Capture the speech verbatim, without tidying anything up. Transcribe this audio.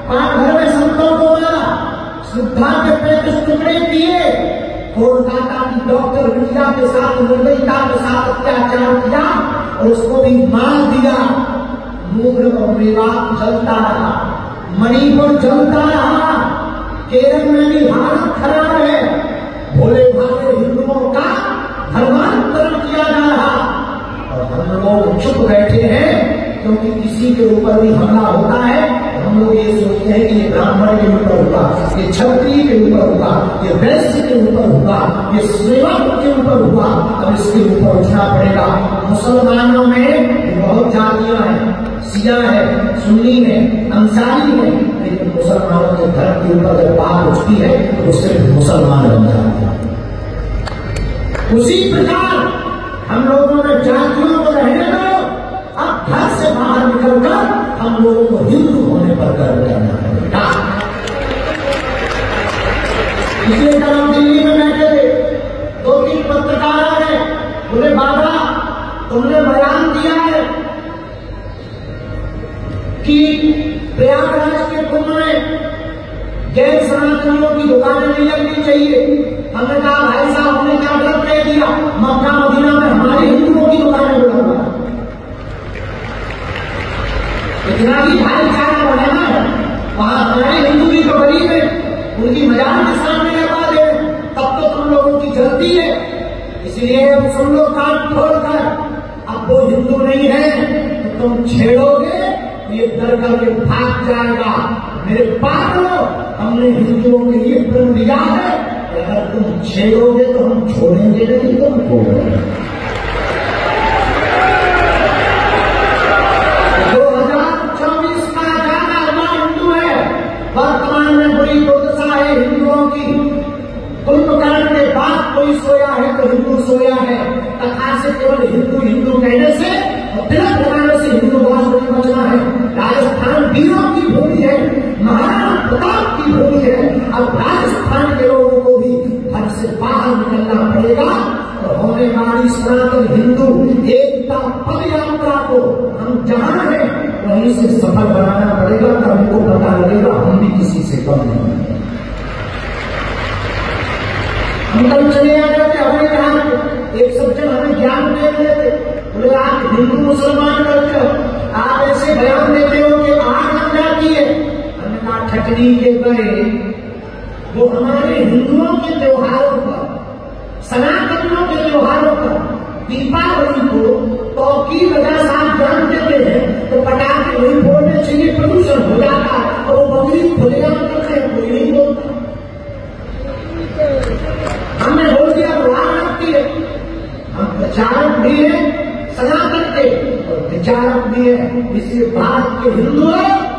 पाक घर में संतों को मारा, श्रद्धा के पैंतीस टुकड़े किए, कोलकाता की डॉक्टर विद्या के साथ निर्दयता के साथ अत्याचार किया और उसको भी मार दिया। मूल और मेवात जलता रहा, मणिपुर जलता रहा, केरल में भी हालत खराब है। भोले भाले हिंदुओं का धर्मांतरण किया जा रहा और हम लोग चुप बैठे हैं क्योंकि किसी के ऊपर भी हमला होता है हम लोग ये सोचते हैं कि ये ब्राह्मण के ऊपर होगा, ये क्षत्रिय के ऊपर होगा, ये वैश्य के ऊपर होगा, ये सेवक के ऊपर होगा, अब इसके ऊपर उठना पड़ेगा। मुसलमानों में बहुत जातियां हैं, शिया है, सुन्नी है, अंसारी है, लेकिन मुसलमानों के धर्म के ऊपर जब बात उठती है तो वो सिर्फ मुसलमान बन जाते हैं। उसी प्रकार हम लोगों ने जातियों को रहने दो, अब घर से बाहर निकलकर हम लोगों को हिंदू होने पर गर्व करना पड़ेगा। इसलिए कल हम दिल्ली में बैठे थे, दो तीन पत्रकार आ गए, बोले बाबा तुमने बयान दिया है कि प्रयागराज के कुंभ में गैर सनातनियों की दुकानें नहीं लगनी चाहिए। हमने कहा भाई साहब हमने क्या गलत कह दिया, मक्का मदीना में हमारे हिंदुओं की दुकानें लगा, इतना ही भाईचारा बनाना है, वहां हमारे हिंदू की तो गरीब है, उनकी मजाक के सामने लगा दे, तब तो तुम लोगों की जलती है। इसलिए अब सुन लो कान खोलकर, अब वो हिंदू नहीं है तो तुम छेड़ोगे ये डर करके भाग जाएगा। मेरे पात्रों, हमने हिंदुओं के लिए प्रण दिया है, अगर तुम छेड़ोगे तो हम छोड़ेंगे नहीं तुमको। दो हजार चौबीस का ज्यादा हमारा हिंदू है, वर्तमान में बड़ी दुर्दशा है हिंदुओं की। कुंभकर्ण के बाद कोई सोया है तो हिंदू सोया है। कथा से केवल हिंदू हिंदू कहने से और तिलक लगाने से हिंदू राज नहीं बचना है। राजस्थान वीरों की भूमि है, महाराणा प्रताप की भूमि है। अब राजस्थान के लोगों को भी घर से बाहर निकलना पड़ेगा और होने वाली सनातन हिंदू एकता पद यात्रा को हम जहां हैं वहीं से सफल बनाना पड़ेगा, तब हमको पता लगेगा हम भी किसी से कम नहीं है। हम कल चले आ जाते, हमें कहा एक सज्जन हमें ज्ञान दे रहे थे, बोले आप हिंदू मुसलमान करते हो, आप ऐसे बयान देते हो कि आग लग जाती है। हमने कहा ठटनी के गए, वो हमारे हिंदुओं के त्योहारों पर, सनातनियों के त्योहारों पर, दीपावली को तो की वजह से आप जान देते हैं तो पटाखे नहीं फोड़ने चाहिए, प्रदूषण हो जाता है और वो बकरी खुलेगा करते हैं, कोई नहीं बोलता। हमने बोल दिया तो आग लगती है। हम प्रचारक भी है सनातन के और विचारक भी है। इसी बात के हिंदू